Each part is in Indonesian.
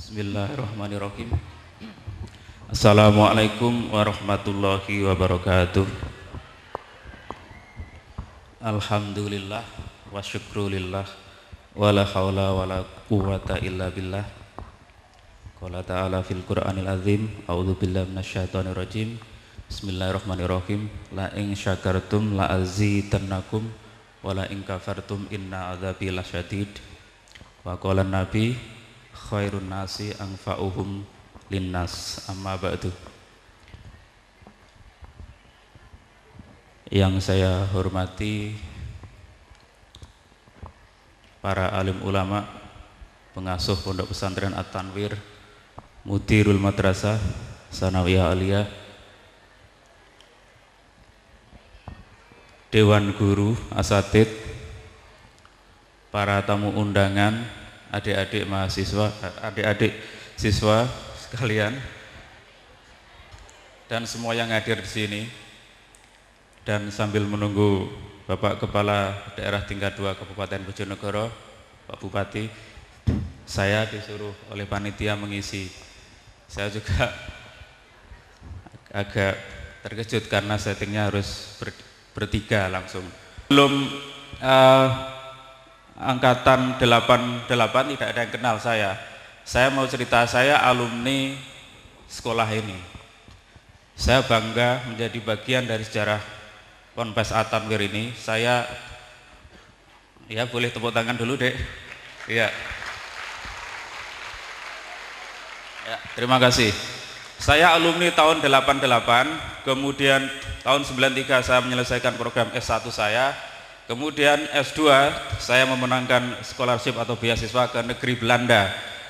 Bismillahirrahmanirrahim. Assalamualaikum warahmatullahi wabarakatuh. Alhamdulillah wa syukrulillah wa la hawla wa la quwwata illa billah. Qala ta'ala fil Qur'anil azim, a'udzu billahi minasyaitonir rajim. Bismillahirrahmanirrahim. La in syakartum la azidannakum wa la in kafartum inna adzabi lasyadid. Wa qala nabi khairun nasi anfa'uhum linnas, amma ba'du. Yang saya hormati para alim ulama, pengasuh Pondok Pesantren At-Tanwir, Mudirul Madrasah Sanawiyah Aliyah, Dewan Guru Asatid, para tamu undangan, adik-adik mahasiswa, adik-adik siswa sekalian, dan semua yang hadir di sini. Dan sambil menunggu Bapak Kepala Daerah Tingkat 2 Kabupaten Bojonegoro, Pak Bupati, saya disuruh oleh panitia mengisi. Saya juga agak terkejut karena settingnya harus bertiga langsung. Belum angkatan 88 tidak ada yang kenal saya. Saya mau cerita, saya alumni sekolah ini. Saya bangga menjadi bagian dari sejarah Ponpes At-Tanwir ini. Saya, ya boleh tepuk tangan dulu dek. Ya, terima kasih. Saya alumni tahun 88, kemudian tahun 93 saya menyelesaikan program S1 saya. Kemudian S2 saya memenangkan scholarship atau beasiswa ke negeri Belanda.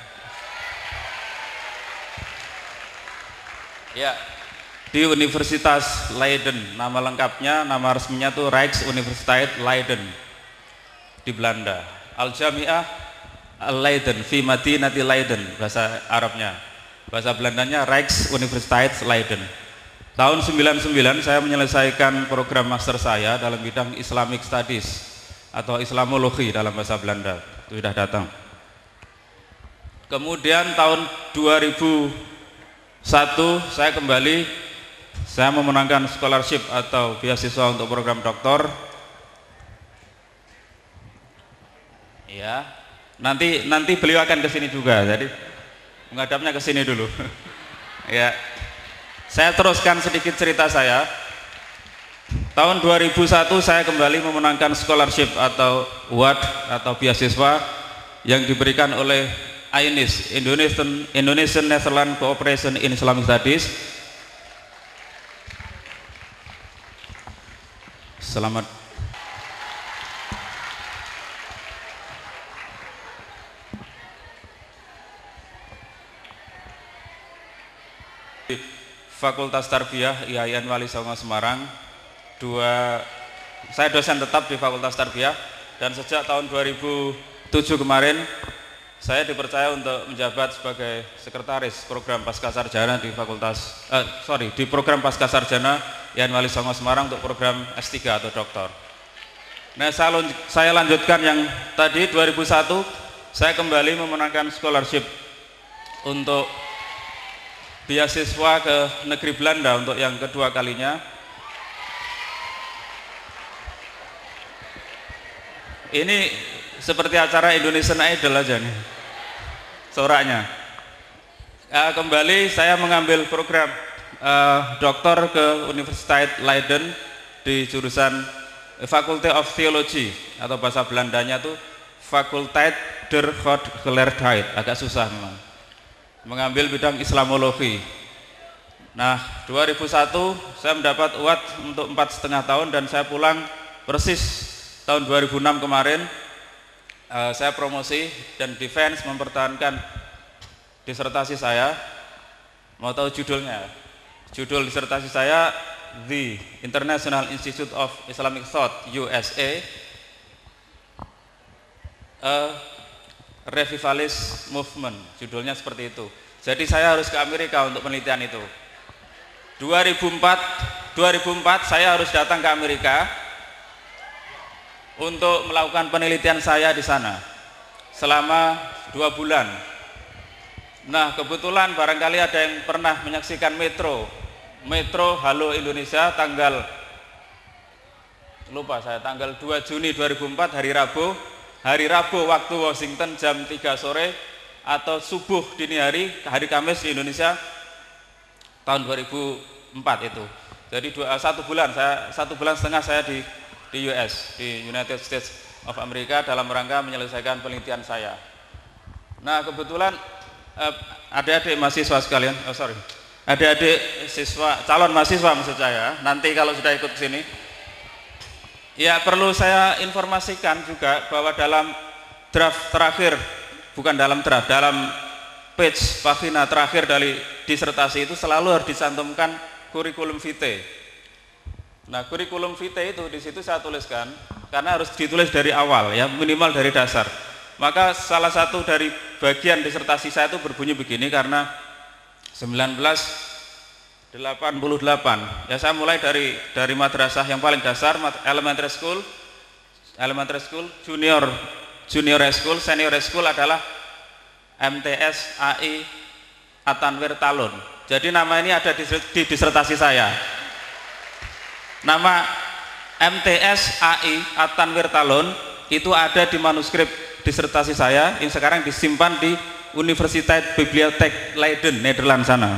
Ya, di Universitas Leiden. Nama lengkapnya, nama resminya tuh Rijksuniversiteit Leiden di Belanda. Al-Jami'ah Al-Leiden fi Madinati Leiden bahasa Arabnya. Bahasa Belandanya Rijksuniversiteit Leiden. Tahun 99 saya menyelesaikan program master saya dalam bidang Islamic Studies atau Islamologi dalam bahasa Belanda. Itu sudah datang. Kemudian tahun 2001 saya kembali, saya memenangkan scholarship atau beasiswa untuk program doktor. Ya, nanti beliau akan ke sini juga. Jadi menghadapnya ke sini dulu. Ya. Saya teruskan sedikit cerita saya. Tahun 2001 saya kembali memenangkan scholarship atau award atau beasiswa yang diberikan oleh INIS, Indonesian Netherlands Cooperation in Islamic Studies. Selamat. Fakultas Tarbiyah IAIN Wali Songo Semarang. Saya dosen tetap di Fakultas Tarbiyah, dan sejak tahun 2007 kemarin saya dipercaya untuk menjabat sebagai sekretaris program Pascasarjana di di program Pascasarjana IAIN Wali Songo Semarang untuk program S3 atau doktor. Nah, saya lanjutkan yang tadi. 2001 saya kembali memenangkan scholarship untuk beasiswa ke negeri Belanda untuk yang kedua kalinya. Ini seperti acara Indonesian Idol aja nih soraknya. Kembali saya mengambil program doktor ke Universiteit Leiden di jurusan Faculty of Theology atau bahasa Belandanya tuh Fakulteit der Godgeleerdheid. Agak susah memang. Mengambil bidang Islamologi. Nah, 2001 saya mendapat award untuk 4,5 tahun dan saya pulang persis tahun 2006 kemarin. Saya promosi dan defense mempertahankan disertasi saya. Mau tahu judulnya? Judul disertasi saya The International Institute of Islamic Thought USA, Revivalist Movement, judulnya seperti itu. Jadi saya harus ke Amerika untuk penelitian itu. 2004 saya harus datang ke Amerika untuk melakukan penelitian saya di sana selama 2 bulan. Nah, kebetulan barangkali ada yang pernah menyaksikan Metro Halo Indonesia tanggal 2 Juni 2004 hari Rabu waktu Washington jam 3 sore atau subuh dini hari Kamis di Indonesia tahun 2004 itu. Jadi 1 bulan setengah saya di US, di United States of America dalam rangka menyelesaikan penelitian saya. Nah, kebetulan adik-adik mahasiswa sekalian, adik-adik siswa, calon mahasiswa maksud saya, nanti kalau sudah ikut ke sini, ya perlu saya informasikan juga bahwa dalam draft terakhir, dalam page pagina terakhir dari disertasi itu selalu harus dicantumkan kurikulum vitae. Nah, kurikulum vitae itu di situ saya tuliskan karena harus ditulis dari awal ya, minimal dari dasar. Maka salah satu dari bagian disertasi saya itu berbunyi begini karena 1988 ya saya mulai dari madrasah yang paling dasar, elementary school, junior high school, senior high school adalah MTS AI Atanwir Talun. Jadi nama ini ada di disertasi saya. Nama MTS AI Atanwir Talun itu ada di manuskrip disertasi saya yang sekarang disimpan di Universiteit Bibliotheek Leiden, Nederland sana.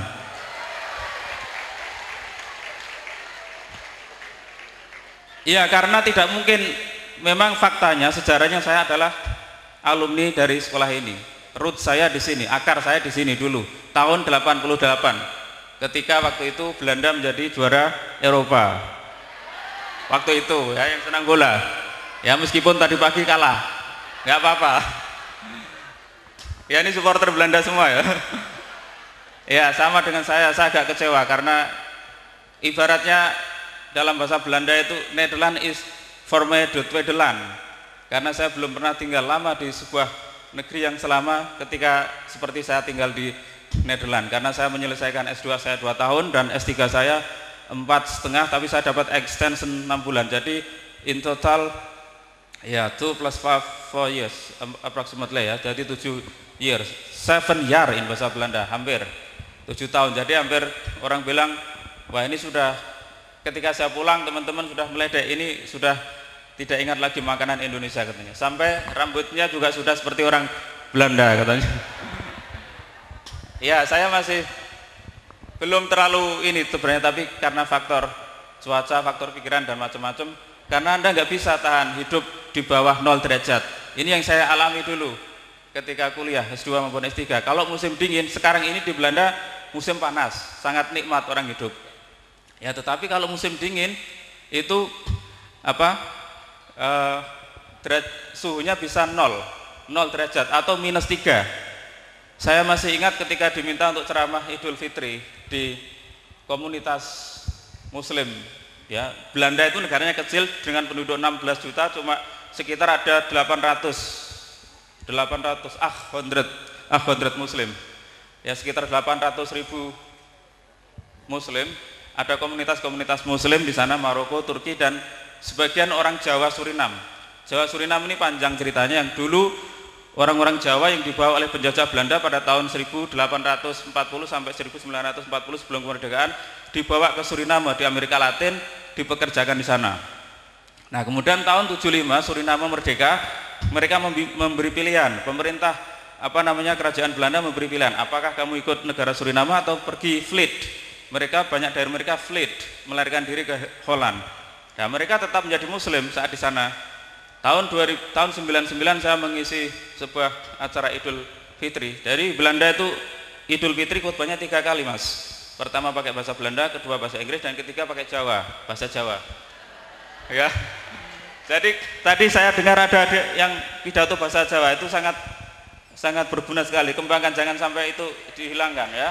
Ya, karena tidak mungkin, memang faktanya sejarahnya saya adalah alumni dari sekolah ini. Root saya di sini, akar saya di sini dulu, tahun 88. Ketika waktu itu Belanda menjadi juara Eropa. Waktu itu ya, yang senang bola. Ya, meskipun tadi pagi kalah. Nggak apa-apa. Ya, ini supporter Belanda semua ya. Ya, sama dengan saya agak kecewa karena ibaratnya dalam bahasa Belanda itu Nederland is voor mij de tweede land. Karena saya belum pernah tinggal lama di sebuah negeri yang selama ketika seperti saya tinggal di Nederland. Karena saya menyelesaikan S2 saya 2 tahun dan S3 saya 4,5, tapi saya dapat extension 6 bulan. Jadi in total ya 2 + 4 years approximately ya, jadi 7 years, 7 year in bahasa Belanda, hampir 7 tahun. Jadi hampir orang bilang, wah ini sudah, ketika saya pulang teman-teman sudah meledek, ini sudah tidak ingat lagi makanan Indonesia katanya, sampai rambutnya juga sudah seperti orang Belanda katanya. Ya, saya masih belum terlalu ini sebenarnya, tapi karena faktor cuaca, faktor pikiran dan macam-macam, karena Anda nggak bisa tahan hidup di bawah 0 derajat. Ini yang saya alami dulu ketika kuliah S2 maupun S3. Kalau musim dingin, sekarang ini di Belanda musim panas, sangat nikmat orang hidup. Ya, tetapi kalau musim dingin itu suhunya bisa 0 derajat atau -3. Saya masih ingat ketika diminta untuk ceramah Idul Fitri di komunitas Muslim. Ya, Belanda itu negaranya kecil dengan penduduk 16 juta, cuma sekitar ada 800 Muslim. Ya, sekitar 800.000 Muslim. Ada komunitas-komunitas Muslim di sana, Maroko, Turki, dan sebagian orang Jawa Surinam. Jawa Surinam ini panjang ceritanya, yang dulu orang-orang Jawa yang dibawa oleh penjajah Belanda pada tahun 1840 sampai 1940 sebelum kemerdekaan dibawa ke Suriname di Amerika Latin, dipekerjakan di sana. Nah, kemudian tahun 75 Suriname merdeka, mereka memberi pilihan, pemerintah kerajaan Belanda memberi pilihan, apakah kamu ikut negara Suriname atau pergi fleet. Banyak dari mereka fleet, melarikan diri ke Holland. Nah, mereka tetap menjadi Muslim saat di sana. Tahun 99 saya mengisi sebuah acara Idul Fitri. Dari Belanda itu Idul Fitri khutbahnya 3 kali, Mas. Pertama pakai bahasa Belanda, kedua bahasa Inggris, dan ketiga pakai bahasa Jawa. Ya. Jadi tadi saya dengar ada yang pidato bahasa Jawa itu sangat berguna sekali. Kembangkan, jangan sampai itu dihilangkan ya.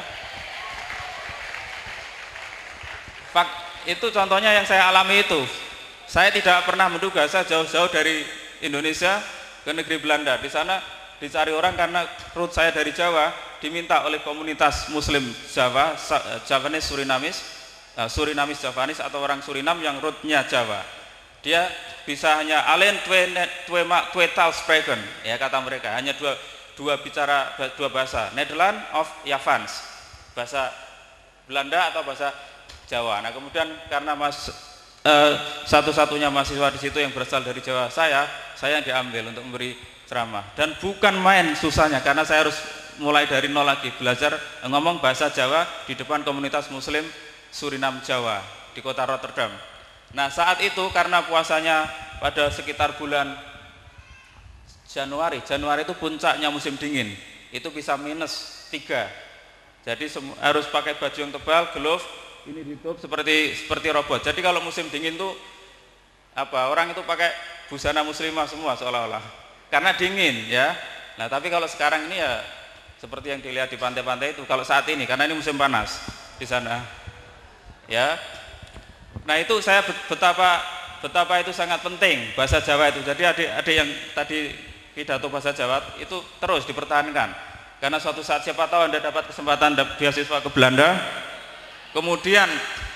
Itu contohnya yang saya alami itu. Saya tidak pernah menduga, saya jauh-jauh dari Indonesia ke negeri Belanda. Di sana dicari orang karena root saya dari Jawa, diminta oleh komunitas Muslim Jawa, Javanese Surinamis Javanese atau orang Surinam yang rootnya Jawa. Dia bisa hanya alleen twee taal spreken, ya kata mereka, hanya dua bahasa, Nederland of Javans, bahasa Belanda atau bahasa Jawa. Nah kemudian karena satu-satunya mahasiswa di situ yang berasal dari Jawa, saya yang diambil untuk memberi ceramah, dan bukan main susahnya karena saya harus mulai dari nol lagi belajar ngomong bahasa Jawa di depan komunitas Muslim Suriname Jawa di kota Rotterdam. Nah saat itu karena puasanya pada sekitar bulan Januari itu puncaknya musim dingin, itu bisa -3, jadi harus pakai baju yang tebal, glove, ini ditutup seperti robot. Jadi kalau musim dingin tuh orang itu pakai busana muslimah semua seolah-olah karena dingin ya. Nah tapi kalau sekarang ini ya seperti yang dilihat di pantai-pantai itu kalau saat ini karena ini musim panas di sana ya. Nah itu saya betapa itu sangat penting bahasa Jawa itu. Jadi adik-adik yang tadi pidato bahasa Jawa itu terus dipertahankan karena suatu saat siapa tahu Anda dapat kesempatan beasiswa ke Belanda, kemudian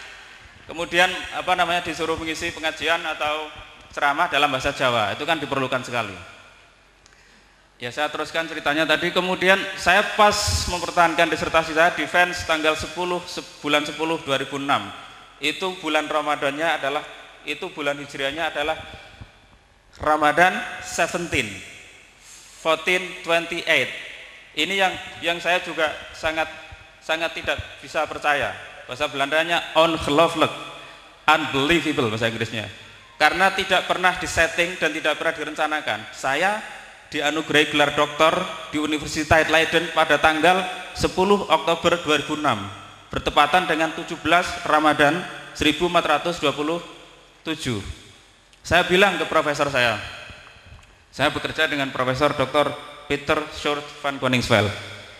disuruh mengisi pengajian atau ceramah dalam bahasa Jawa, itu kan diperlukan sekali. Ya saya teruskan ceritanya tadi. Kemudian saya pas mempertahankan disertasi saya defense tanggal bulan 10 2006. Itu bulan Ramadannya adalah, itu bulan Hijriahnya adalah Ramadan 1428. Ini yang saya juga sangat tidak bisa percaya. Bahasa Belandanya ongelooflijk, unbelievable bahasa Inggrisnya. Karena tidak pernah disetting dan tidak pernah direncanakan. Saya dianugerahi gelar doktor di Universiteit Leiden pada tanggal 10 Oktober 2006 bertepatan dengan 17 Ramadan 1427. Saya bilang ke profesor saya bekerja dengan Profesor Dr. Peter Short van Koningsveld.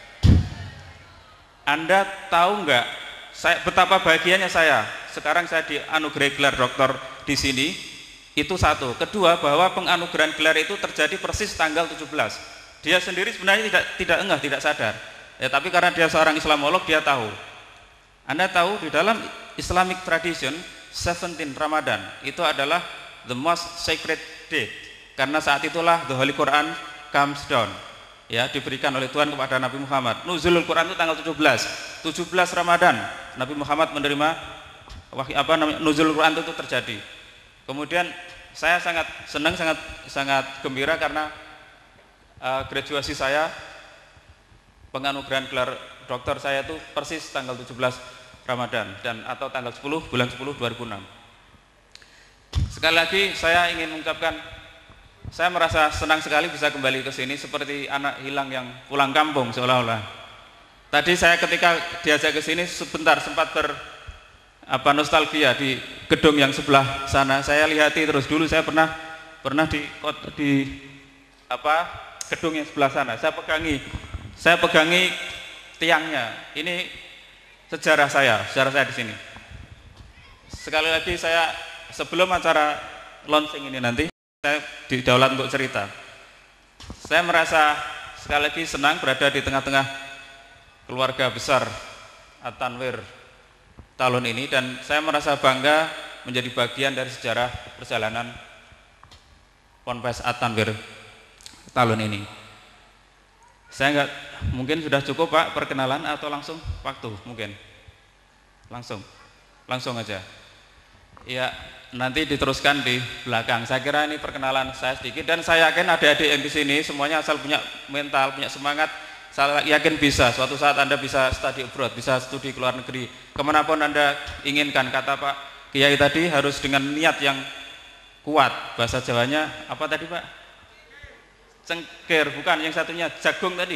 Anda tahu nggak betapa bahagianya saya sekarang saya dianugerahi gelar doktor di sini. Itu satu. Kedua, bahwa penganugerahan gelar itu terjadi persis tanggal 17. Dia sendiri sebenarnya tidak sadar. Ya, tapi karena dia seorang Islamolog, dia tahu. Anda tahu di dalam Islamic tradition 17 Ramadan itu adalah the most sacred date. Karena saat itulah the Holy Quran comes down. Ya, diberikan oleh Tuhan kepada Nabi Muhammad. Nuzulul Quran itu tanggal 17 Ramadan. Nabi Muhammad menerima nuzulul Quran itu terjadi. Kemudian saya sangat senang, sangat gembira karena graduasi saya, penganugerahan gelar doktor saya itu persis tanggal 17 Ramadan dan atau tanggal 10 bulan 10 2006. Sekali lagi saya ingin mengucapkan saya merasa senang sekali bisa kembali ke sini seperti anak hilang yang pulang kampung seolah-olah. Tadi saya ketika diajak ke sini sebentar sempat nostalgia di gedung yang sebelah sana. Saya lihati terus, dulu saya pernah di gedung yang sebelah sana. Saya pegangi tiangnya. Ini sejarah saya di sini. Sekali lagi saya sebelum acara launching ini nanti saya didaulat untuk cerita. Saya merasa sekali lagi senang berada di tengah-tengah keluarga besar At-Tanwir tahun ini, dan saya merasa bangga menjadi bagian dari sejarah perjalanan Ponpes At-Tanwir tahun ini. Saya mungkin sudah cukup Pak perkenalan atau langsung waktu mungkin langsung aja ya, nanti diteruskan di belakang. Saya kira ini perkenalan saya sedikit, dan saya yakin adik-adik yang di sini semuanya asal punya mental, punya semangat. Saya yakin bisa, suatu saat Anda bisa study abroad, bisa studi ke luar negeri, kemanapun Anda inginkan. Kata Pak Kiai tadi harus dengan niat yang kuat. Bahasa Jawanya apa tadi Pak? Cengkir, bukan, yang satunya jagung tadi.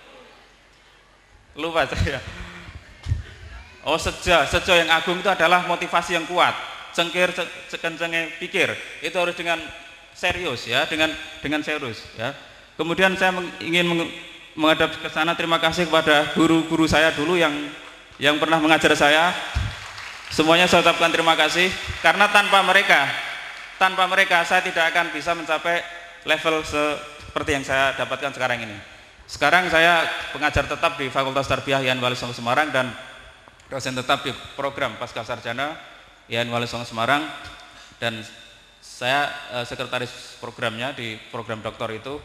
Lupa saya. Oh, sejo yang agung itu adalah motivasi yang kuat. Cengkir, kencengnya pikir, itu harus dengan serius ya, dengan serius ya. Kemudian saya ingin menghadap ke sana. Terima kasih kepada guru-guru saya dulu yang pernah mengajar saya. Semuanya saya ucapkan terima kasih, karena tanpa mereka saya tidak akan bisa mencapai level seperti yang saya dapatkan sekarang ini. Sekarang saya pengajar tetap di Fakultas Tarbiyah Yan Wali Songo Semarang dan dosen tetap di program Pasca Sarjana Yan Wali Songo Semarang, dan saya sekretaris programnya di program doktor itu.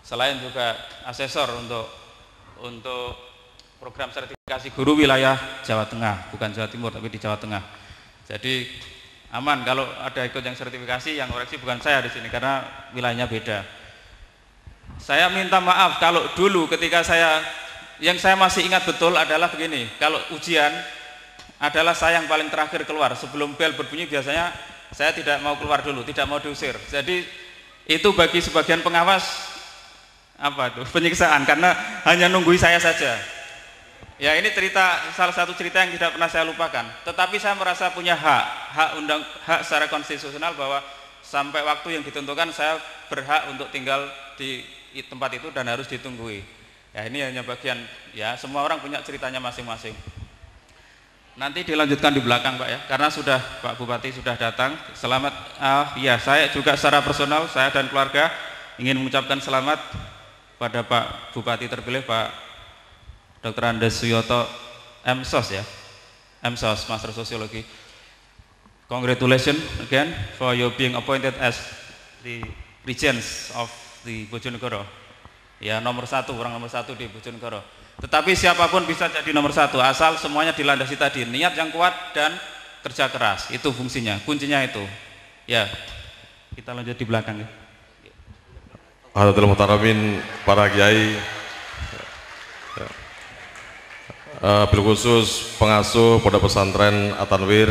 selain juga asesor untuk program sertifikasi guru wilayah Jawa Tengah, bukan Jawa Timur tapi di Jawa Tengah. Jadi aman kalau ada ikut yang sertifikasi, yang koreksi bukan saya di sini karena wilayahnya beda. Saya minta maaf kalau dulu ketika yang saya masih ingat betul adalah begini, kalau ujian adalah saya yang paling terakhir keluar. Sebelum bel berbunyi biasanya saya tidak mau keluar dulu, tidak mau diusir. Jadi itu bagi sebagian pengawas penyiksaan karena hanya nunggui saya saja. Ya ini salah satu cerita yang tidak pernah saya lupakan. Tetapi saya merasa punya hak secara konstitusional bahwa sampai waktu yang ditentukan saya berhak untuk tinggal di tempat itu dan harus ditunggui. Ya ini hanya bagian, ya semua orang punya ceritanya masing-masing. Nanti dilanjutkan di belakang Pak ya, karena Pak Bupati sudah datang. Selamat, ya saya juga secara personal, saya dan keluarga ingin mengucapkan selamat pada Pak Bupati terpilih Pak Dr. Andes Suyoto MSOS ya, MSOS Master Sosiologi. Congratulations again for you being appointed as the Regents of the Bojonegoro. Ya orang nomor satu di Bojonegoro. Tetapi siapapun bisa jadi nomor satu asal semuanya dilandasi tadi niat yang kuat dan kerja keras. Itu fungsinya, kuncinya itu. Ya, kita lanjut di belakang ya. Hadirin muhtaramin, para kiai, bil khusus pengasuh Pondok Pesantren At-Tanwir,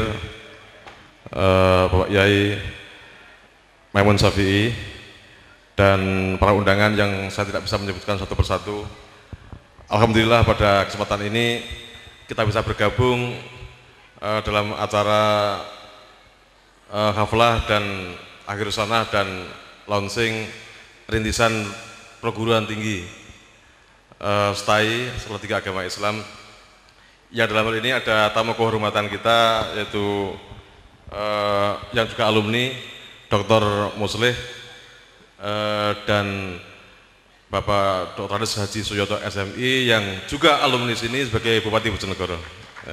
Bapak Yai Maimun Syafi'i, dan para undangan yang saya tidak bisa menyebutkan satu persatu. Alhamdulillah pada kesempatan ini kita bisa bergabung dalam acara haflah dan akhir sanah dan launching rintisan perguruan tinggi STAI Salatiga Agama Islam. Ya dalam hal ini ada tamu kehormatan kita yaitu yang juga alumni Dr. Muslih dan Bapak Dr. Andes Haji Suyoto SMI yang juga alumni sini sebagai Bupati Bojonegoro. Ya.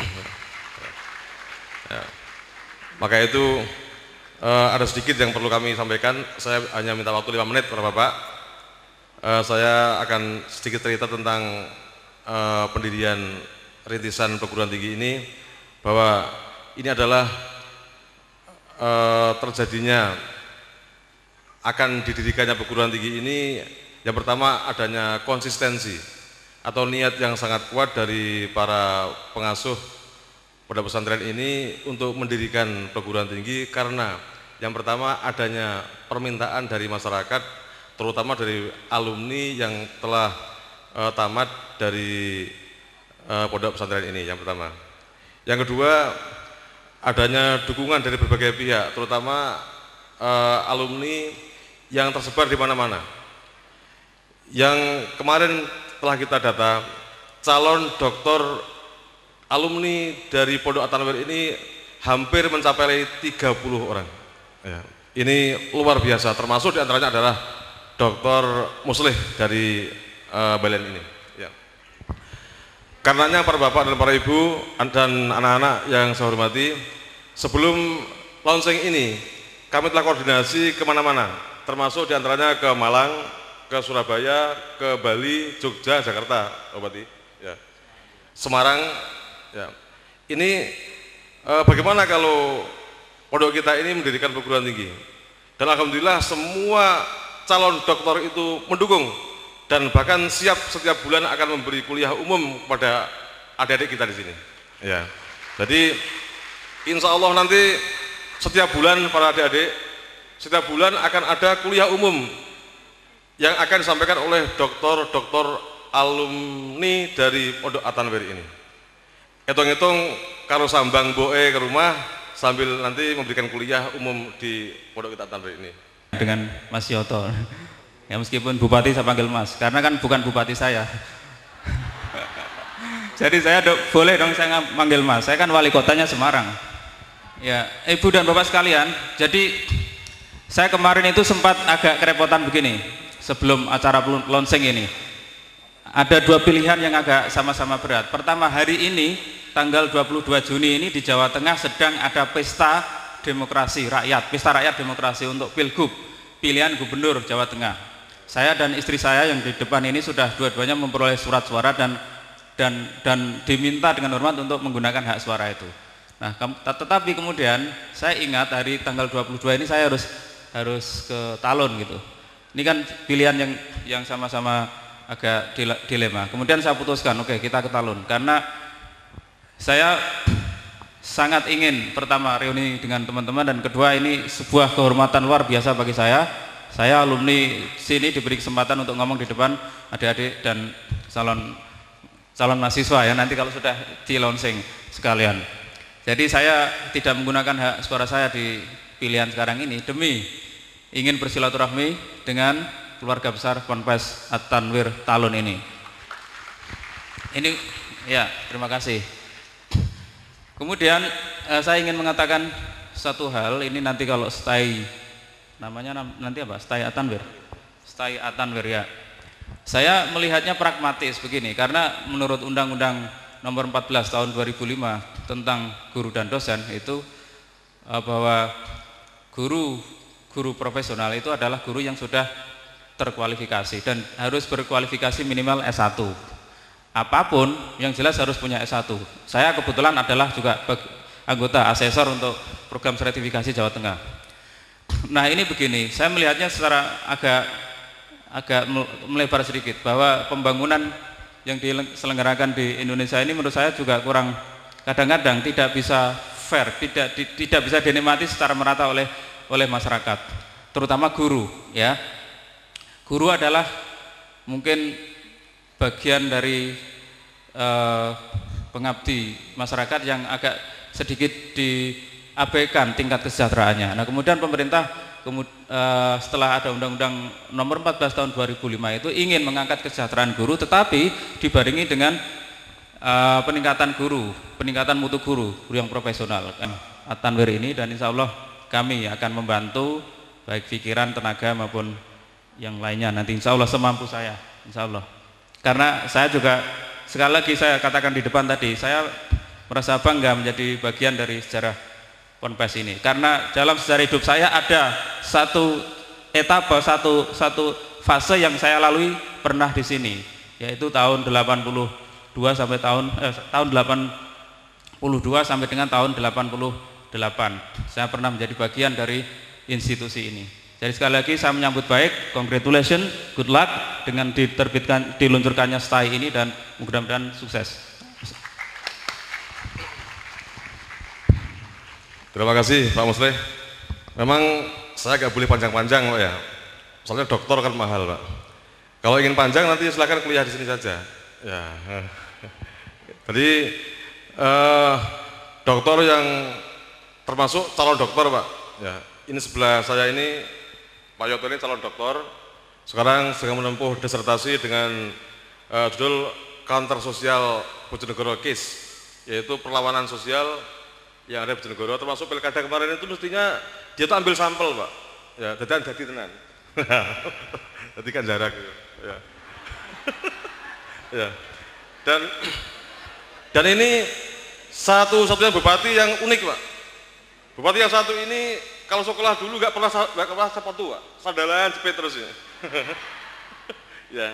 Ya. Maka itu ada sedikit yang perlu kami sampaikan. Saya hanya minta waktu 5 menit para Bapak. Saya akan sedikit cerita tentang pendirian rintisan perguruan tinggi ini, bahwa ini adalah terjadinya akan didirikannya perguruan tinggi ini yang pertama adanya konsistensi atau niat yang sangat kuat dari para pengasuh pondok pesantren ini untuk mendirikan perguruan tinggi, karena yang pertama adanya permintaan dari masyarakat, terutama dari alumni yang telah tamat dari pondok pesantren ini, yang pertama. Yang kedua, adanya dukungan dari berbagai pihak, terutama alumni yang tersebar di mana-mana. Yang kemarin telah kita data, calon doktor alumni dari Pondok At-Tanwir ini hampir mencapai 30 orang. Ya, ini luar biasa, termasuk diantaranya adalah Dr. Muslih dari Balen ini. Ya. Karenanya para bapak dan para ibu dan anak-anak yang saya hormati, sebelum launching ini kami telah koordinasi kemana-mana, termasuk diantaranya ke Malang, ke Surabaya, ke Bali, Jogja, Jakarta, Bupati, ya. Semarang. Ya. Ini bagaimana kalau pondok kita ini mendirikan perguruan tinggi? Dan alhamdulillah semua calon doktor itu mendukung dan bahkan siap setiap bulan akan memberi kuliah umum kepada adik-adik kita di sini. Ya. Jadi insya Allah nanti setiap bulan para adik-adik, setiap bulan akan ada kuliah umum yang akan disampaikan oleh doktor-doktor alumni dari Pondok At-Tanwir ini. Hitung-hitung kalau sambang boe ke rumah sambil nanti memberikan kuliah umum di Pondok At-Tanwir ini. Dengan Mas Yoto, ya meskipun Bupati saya panggil Mas, karena kan bukan Bupati saya. Jadi saya boleh dong saya manggil Mas, saya kan wali kotanya Semarang. Ya, Ibu dan Bapak sekalian, jadi saya kemarin itu sempat agak kerepotan begini sebelum acara launching ini. Ada dua pilihan yang agak sama-sama berat. Pertama, hari ini tanggal 22 Juni ini di Jawa Tengah sedang ada pesta demokrasi rakyat, pesta rakyat demokrasi untuk Pilgub, pilihan gubernur Jawa Tengah. Saya dan istri saya yang di depan ini sudah dua-duanya memperoleh surat suara dan diminta dengan hormat untuk menggunakan hak suara itu. Nah, tetapi kemudian saya ingat hari tanggal 22 ini saya harus ke Talun gitu. Ini kan pilihan yang sama-sama agak dilema. Kemudian saya putuskan, oke, kita ke Talun karena saya sangat ingin pertama reuni dengan teman-teman dan kedua ini sebuah kehormatan luar biasa bagi saya. Saya alumni sini diberi kesempatan untuk ngomong di depan adik-adik dan calon mahasiswa ya, nanti kalau sudah di launching sekalian. Jadi saya tidak menggunakan hak suara saya di pilihan sekarang ini demi ingin bersilaturahmi dengan keluarga besar Ponpes At-Tanwir Talun ini. Ini ya, terima kasih. Kemudian saya ingin mengatakan satu hal, ini nanti kalau namanya nanti apa? Stai At-Tanwir ya. Saya melihatnya pragmatis begini, karena menurut Undang-Undang Nomor 14 Tahun 2005 tentang guru dan dosen itu bahwa guru profesional itu adalah guru yang sudah terkualifikasi dan harus berkualifikasi minimal S1. Apapun yang jelas harus punya S1. Saya kebetulan adalah juga anggota asesor untuk program sertifikasi Jawa Tengah. Nah, ini begini, saya melihatnya secara agak melebar sedikit bahwa pembangunan yang diselenggarakan di Indonesia ini menurut saya juga kurang, kadang-kadang tidak bisa fair, tidak bisa dinikmati secara merata oleh masyarakat, terutama guru ya. Guru adalah mungkin bagian dari pengabdi masyarakat yang agak sedikit diabaikan tingkat kesejahteraannya. Nah, kemudian pemerintah setelah ada Undang-Undang Nomor 14 Tahun 2005 itu ingin mengangkat kesejahteraan guru, tetapi dibarengi dengan peningkatan mutu guru yang profesional At-Tanwir ini, dan insya Allah kami akan membantu baik pikiran, tenaga maupun yang lainnya nanti insya Allah semampu saya, insya Allah. Karena saya juga sekali lagi saya katakan di depan tadi, saya merasa bangga menjadi bagian dari sejarah Ponpes ini, karena dalam sejarah hidup saya ada satu etapa, satu fase yang saya lalui pernah di sini, yaitu tahun 82 sampai tahun 82 sampai dengan tahun 88. Saya pernah menjadi bagian dari institusi ini. Jadi sekali lagi saya menyambut baik, congratulations, good luck dengan diluncurkannya STAI ini dan mudah-mudahan sukses. Terima kasih Pak Musleh. Memang saya nggak boleh panjang-panjang Pak ya, soalnya dokter kan mahal Pak. Kalau ingin panjang nanti silakan kuliah di sini saja. Ya. Jadi dokter yang termasuk calon dokter Pak. Ya. Ini sebelah saya ini Pak Yoto ini calon dokter. Sekarang sedang menempuh disertasi dengan judul Counter Sosial Bojonegoro Case, yaitu perlawanan sosial yang ada di Bojonegoro, termasuk pilkada kemarin itu mestinya dia tuh ambil sampel Pak, ya, jadi tenan, jadi kan jarak, ya, ya. Dan ini satu-satunya bupati yang unik Pak. Bupati yang satu ini kalau sekolah dulu nggak pernah sepatu Pak, sandalan jepit terus ya. Ya.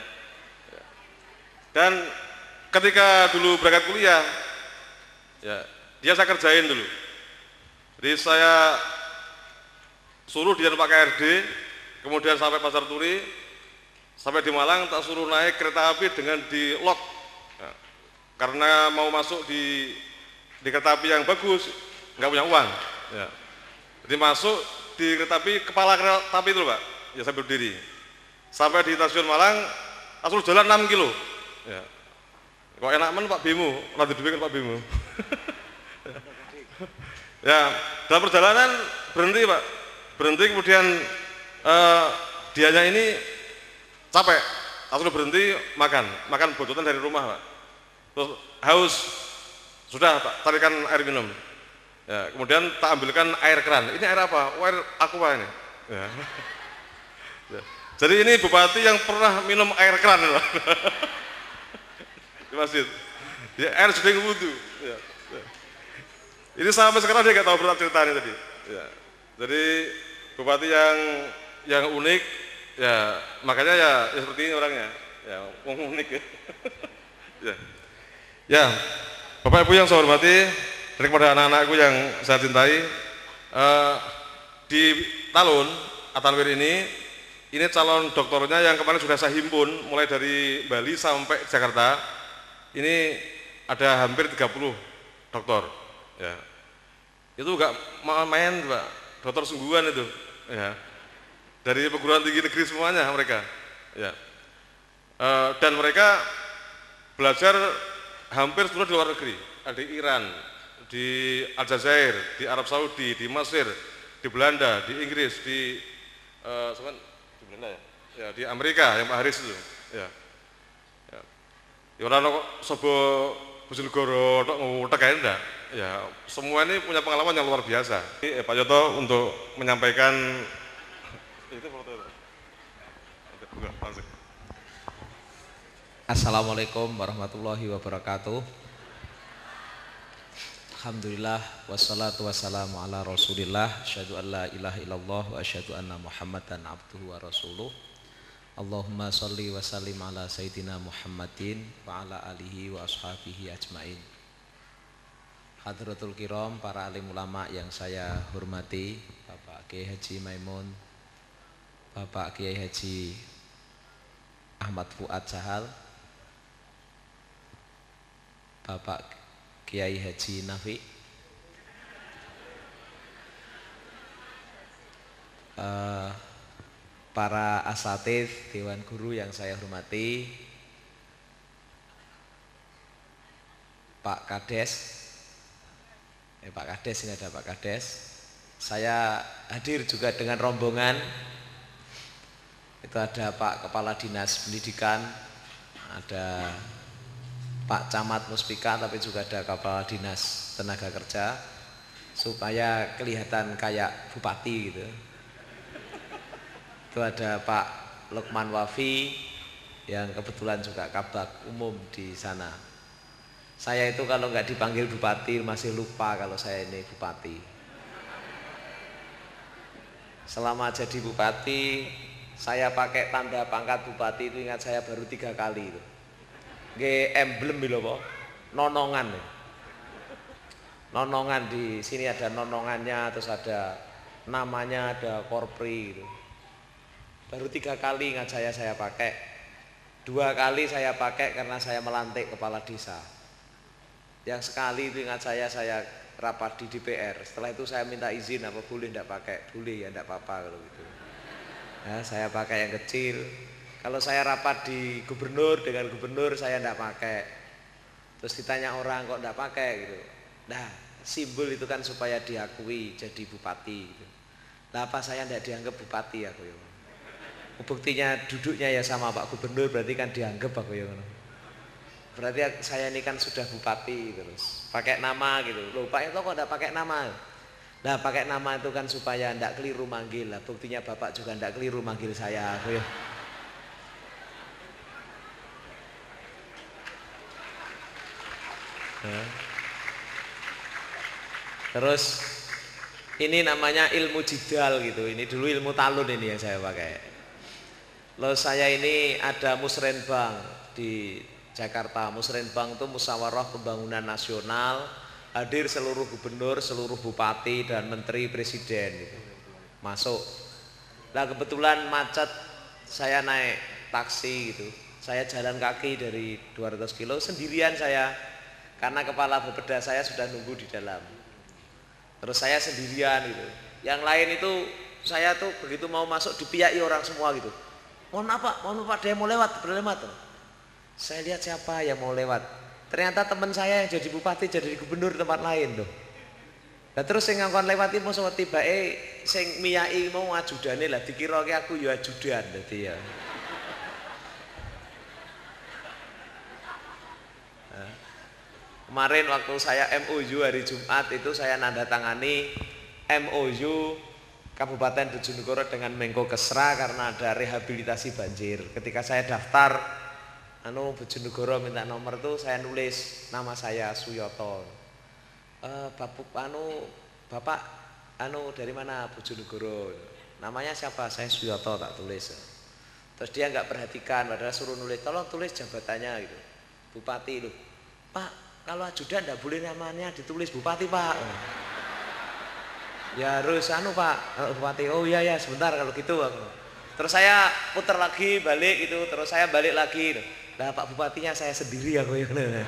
Dan ketika dulu berangkat kuliah, ya, dia saya kerjain dulu. Jadi saya suruh dia Pak KRD, kemudian sampai Pasar Turi, sampai di Malang tak suruh naik kereta api dengan di lock. Ya, karena mau masuk di kereta api yang bagus, nggak punya uang. Ya. Jadi masuk di kereta api, kepala kereta api itu Pak, ya saya berdiri. Sampai di stasiun Malang, langsung jalan 6 kilo. Ya. Kok enak men Pak Bimo, nanti duit kan Pak Bimo. Ya, dalam perjalanan berhenti Pak, berhenti kemudian dianya ini capek, langsung berhenti makan bodotan dari rumah Pak. Terus haus, sudah Pak, tarikan air minum. Ya, kemudian tak ambilkan air keran. Ini air apa? Oh, air aqua ini. Ya. Ya. Jadi ini bupati yang pernah minum air keran Pak. Di masjid. Ya, air sudah wudhu. Ya. Ini sampai sekarang dia nggak tahu cerita ini tadi. Ya. Jadi bupati yang unik, ya makanya ya seperti ini orangnya, ya unik ya. Ya. Ya, Bapak Ibu yang saya hormati, dan kepada anak-anakku yang saya cintai, di Talun Atanwir ini calon doktornya yang kemarin sudah saya himpun mulai dari Bali sampai Jakarta. Ini ada hampir 30 doktor. Ya. Itu enggak main, Pak. Dokter sungguhan itu. Ya. Dari perguruan tinggi negeri semuanya mereka. Ya. Dan mereka belajar hampir seluruh di luar negeri. Ada di Iran, di Aljazair, di Arab Saudi, di Mesir, di Belanda, di Inggris, di Belanda ya? Ya, di Amerika yang Pak Haris itu. Ya. Ya. Ya orang kok sobo Bojonegoro tok ngutek ae ndak. Ya, semua ini punya pengalaman yang luar biasa. Pak Yoto untuk menyampaikan itu foto. Assalamualaikum warahmatullahi wabarakatuh. Alhamdulillah wassalatu wassalamu ala Rasulillah, asyhadu an la ilaha illallah wa asyhadu anna Muhammadan abduhu wa rasuluh. Allahumma sholli wa sallim ala sayyidina Muhammadin wa ala alihi wa ashabihi ajmain. Hadratul kiram, para alim ulama yang saya hormati, Bapak Kiai Haji Maimun, Bapak Kiai Haji Ahmad Fuad Sahal, Bapak Kiai Haji Nafi, para asatidz, dewan guru yang saya hormati, Pak Kades, Pak Kades, ini ada Pak Kades. Saya hadir juga dengan rombongan. Itu ada Pak Kepala Dinas Pendidikan, ada Pak Camat Muspika, tapi juga ada Kepala Dinas Tenaga Kerja, supaya kelihatan kayak bupati gitu. Itu ada Pak Lukman Wafi yang kebetulan juga kabag umum di sana. Saya itu kalau nggak dipanggil bupati masih lupa kalau saya ini bupati. Selama jadi bupati, saya pakai tanda pangkat bupati itu ingat saya baru 3 kali itu. Nggih emblem lho po, nonongan. Nonongan di sini ada nonongannya, terus ada namanya, ada korpri gitu. Baru 3 kali ingat saya pakai. 2 kali saya pakai karena saya melantik kepala desa. Yang sekali itu ingat saya rapat di DPR. Setelah itu saya minta izin apa boleh enggak pakai. Boleh ya enggak apa-apa kalau gitu. Ya, saya pakai yang kecil. Kalau saya rapat di gubernur dengan gubernur saya enggak pakai. Terus ditanya orang kok enggak pakai gitu. Nah, simbol itu kan supaya diakui jadi bupati gitu. Lah apa saya enggak dianggap bupati aku ya. Buktinya duduknya ya sama Pak Gubernur, berarti kan dianggap aku ya. Berarti saya ini kan sudah bupati terus pakai nama gitu. Loh Pak itu kok enggak pakai nama? Nah pakai nama itu kan supaya enggak keliru manggil lah. Buktinya Bapak juga enggak keliru manggil saya aku ya. Terus ini namanya ilmu jidal gitu. Ini dulu ilmu talun ini yang saya pakai. Lalu saya ini ada musrenbang di Jakarta. Musrenbang itu musyawarah pembangunan nasional, hadir seluruh gubernur, seluruh bupati dan menteri presiden gitu. Masuk. Nah kebetulan macet, saya naik taksi gitu. Saya jalan kaki dari 200 kilo sendirian saya, karena kepala bapeda saya sudah nunggu di dalam. Terus saya sendirian gitu. Yang lain itu saya tuh begitu mau masuk dipiyai orang semua gitu. Mohon maaf Pak, dia mau lewat, berlewat. Saya lihat siapa yang mau lewat. Ternyata teman saya yang jadi bupati, jadi gubernur tempat lain tuh. Nah terus sing ngangkon lewati mau sama tibake sing miyai mau ajudane lah dikira aku ya ajudan dadi ya. Kemarin waktu saya MOU hari Jumat itu saya nandatangani MOU Kabupaten Bojonegoro dengan Menko Kesra karena ada rehabilitasi banjir. Ketika saya daftar Bojonegoro minta nomor tuh saya nulis nama saya Suyoto. Bapak dari mana? Bojonegoro. Namanya siapa? Saya Suyoto tak tulis. Terus dia nggak perhatikan, padahal suruh nulis, tolong tulis jabatannya gitu. Bupati loh, Pak, kalau ajudan nggak boleh namanya ditulis Bupati Pak. Ya harus Pak, Bupati. Oh iya ya, sebentar kalau gitu. Terus saya putar lagi balik gitu, terus saya balik lagi. Lah Pak Bupatinya saya sendiri aku ya.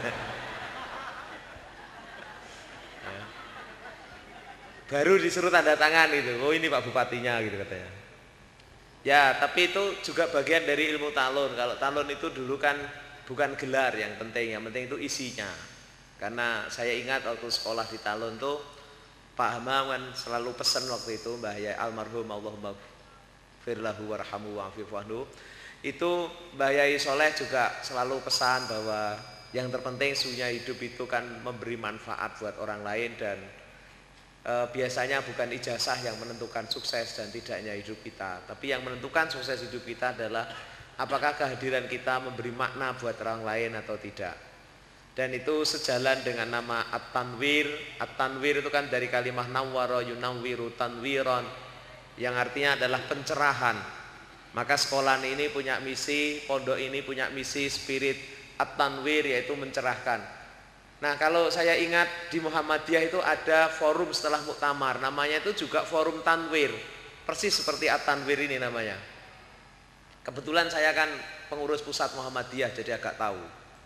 Baru disuruh tanda tangan itu. Oh ini Pak Bupatinya gitu katanya. Ya, tapi itu juga bagian dari ilmu talun. Kalau talun itu dulu kan bukan gelar yang penting itu isinya. Karena saya ingat waktu sekolah di talun tuh Pak Hamam kan selalu pesan waktu itu Mbah Yai almarhum Allahumma firlahu warhamu wa'afifu'anhu. Itu Mbah Yai Soleh juga selalu pesan bahwa yang terpenting sunya hidup itu kan memberi manfaat buat orang lain dan biasanya bukan ijazah yang menentukan sukses dan tidaknya hidup kita, tapi yang menentukan sukses hidup kita adalah apakah kehadiran kita memberi makna buat orang lain atau tidak. Dan itu sejalan dengan nama At-Tanwir. At-Tanwir itu kan dari kalimat nawwara yunawwiru tanwiron, yang artinya adalah pencerahan. Maka sekolah ini punya misi, pondok ini punya misi spirit At-Tanwir, yaitu mencerahkan. Nah kalau saya ingat di Muhammadiyah itu ada forum setelah muktamar, namanya itu juga forum Tanwir, persis seperti At-Tanwir ini namanya. Kebetulan saya kan pengurus pusat Muhammadiyah jadi agak tahu.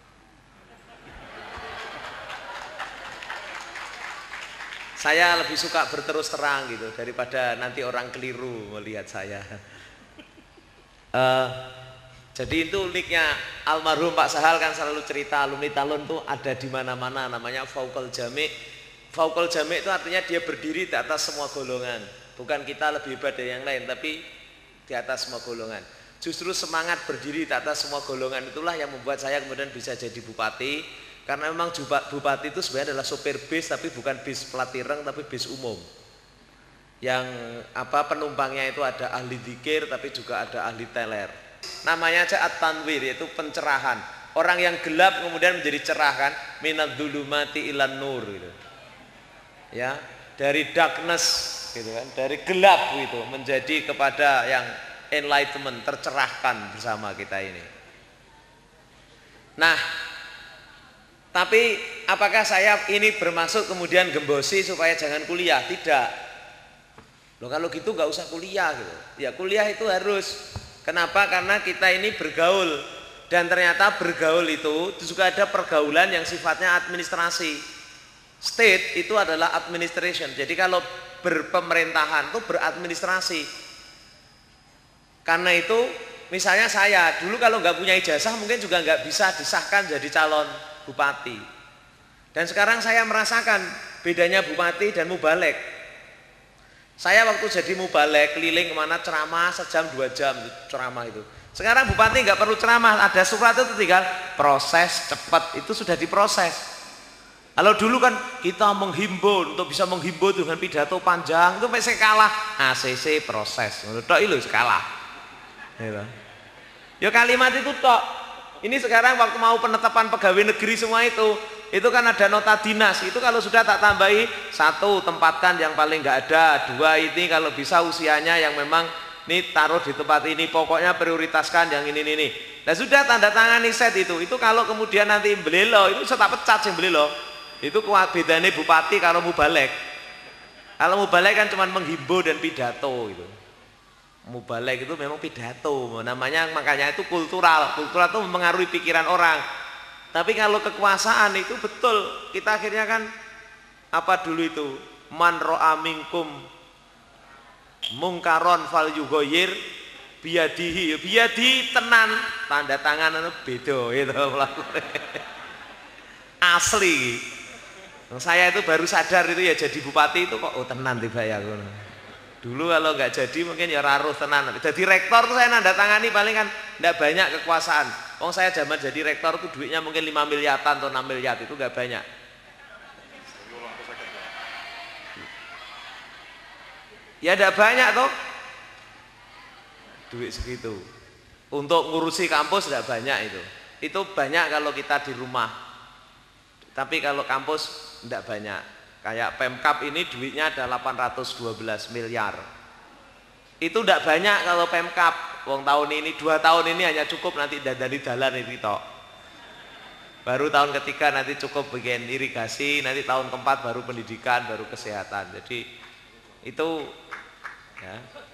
Saya lebih suka berterus terang gitu daripada nanti orang keliru melihat saya. Jadi itu uniknya almarhum Pak Sahal kan selalu cerita alumni talun tuh ada di mana-mana, namanya Fauqul Jami'. Fauqul Jami' itu artinya dia berdiri di atas semua golongan. Bukan kita lebih hebat dari yang lain, tapi di atas semua golongan. Justru semangat berdiri di atas semua golongan itulah yang membuat saya kemudian bisa jadi bupati. Karena memang bupati itu sebenarnya adalah sopir bis, tapi bukan bis pelat-ireng, tapi bis umum. Yang penumpangnya itu ada ahli dzikir, tapi juga ada ahli teler. Namanya aja At-Tanwir, yaitu pencerahan. Orang yang gelap kemudian menjadi cerah kan, minadz-dzulumati ilan nur gitu. Ya, dari darkness gitu kan, dari gelap gitu menjadi kepada yang enlightenment, tercerahkan bersama kita ini. Nah, tapi apakah saya ini bermaksud kemudian gembosi supaya jangan kuliah? Tidak. Loh kalau gitu nggak usah kuliah gitu. Ya kuliah itu harus. Kenapa? Karena kita ini bergaul, dan ternyata bergaul itu juga ada pergaulan yang sifatnya administrasi. State itu adalah administration. Jadi kalau berpemerintahan itu beradministrasi. Karena itu misalnya saya dulu kalau nggak punya ijazah mungkin juga nggak bisa disahkan jadi calon bupati. Dan sekarang saya merasakan bedanya bupati dan mubalek. Saya waktu jadi mubalek keliling kemana ceramah sejam 2 jam ceramah itu. Sekarang bupati nggak perlu ceramah, ada surat itu tinggal proses cepat, itu sudah diproses. Kalau dulu kan kita menghimbau, untuk bisa menghimbau dengan pidato panjang itu masih kalah ACC proses. Tok itu kalah. Ya kalimat itu tok. Ini sekarang waktu mau penetapan pegawai negeri semua itu kan ada nota dinas. Itu kalau sudah tak tambahi 1 tempatkan yang paling nggak ada, 2 ini kalau bisa usianya yang memang ini taruh di tempat ini, pokoknya prioritaskan yang ini. Nah sudah tanda tangan set itu kalau kemudian nanti belelo itu saya tak pecat sih belelo. Itu bedanya bupati kalau mubalek. Kalau mubalek kan cuma menghimbau dan pidato gitu. Mubalek itu memang pidato, namanya makanya itu kultural. Kultural itu mempengaruhi pikiran orang. Tapi kalau kekuasaan itu betul, kita akhirnya kan apa dulu itu man ro'a minkum mungkaron fal yughayyir biyadihi tenan, tanda tangan itu beda itu asli. Saya itu baru sadar itu ya jadi bupati itu kok tenan tiba ya. Dulu kalau nggak jadi mungkin ya raruh tenan. Jadi rektor tuh saya nanda tangani paling kan nggak banyak kekuasaan. Saya zaman jadi rektor tuh duitnya mungkin 5 miliaran atau 6 miliar, itu nggak banyak. Ya nggak banyak tuh duit segitu. Untuk ngurusi kampus nggak banyak itu. Itu banyak kalau kita di rumah. Tapi kalau kampus nggak banyak. Kayak Pemkap ini duitnya ada 812 miliar. Itu tidak banyak kalau Pemkap. Wong tahun ini 2 tahun ini hanya cukup nanti dandani dalan itu tok. Baru tahun ketiga nanti cukup bikin irigasi, nanti tahun keempat baru pendidikan, baru kesehatan. Jadi itu ya.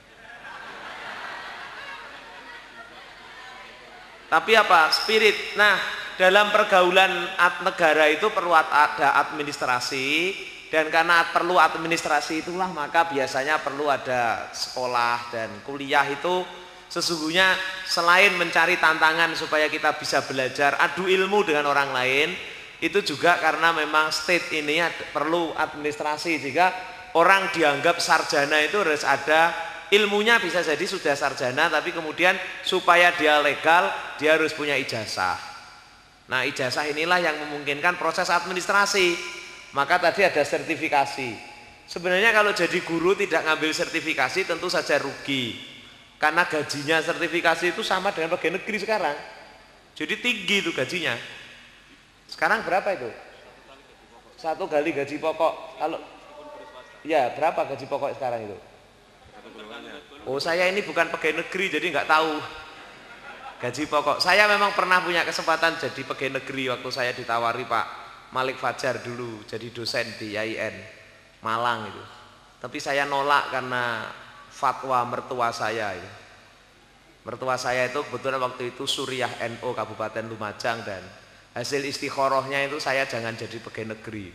Tapi apa? Spirit. Nah, dalam pergaulan negara itu perlu ada administrasi, dan karena perlu administrasi itulah maka biasanya perlu ada sekolah dan kuliah. Itu sesungguhnya selain mencari tantangan supaya kita bisa belajar adu ilmu dengan orang lain, itu juga karena memang state ini perlu administrasi. Jika orang dianggap sarjana itu harus ada ilmunya, bisa jadi sudah sarjana tapi kemudian supaya dia legal dia harus punya ijazah. Nah, ijazah inilah yang memungkinkan proses administrasi. Maka tadi ada sertifikasi. Sebenarnya kalau jadi guru tidak ngambil sertifikasi tentu saja rugi. Karena gajinya sertifikasi itu sama dengan pegawai negeri sekarang. Jadi tinggi itu gajinya. Sekarang berapa itu? 1 kali gaji pokok. Kalau ya berapa gaji pokok sekarang itu? Oh, saya ini bukan pegawai negeri jadi nggak tahu gaji pokok. Saya memang pernah punya kesempatan jadi pegawai negeri waktu saya ditawari Pak Malik Fajar dulu jadi dosen di IAIN Malang itu. Tapi saya nolak karena fatwa mertua saya itu. Mertua saya itu kebetulan waktu itu Suriah NU Kabupaten Lumajang, dan hasil istikharahnya itu saya jangan jadi pegawai negeri.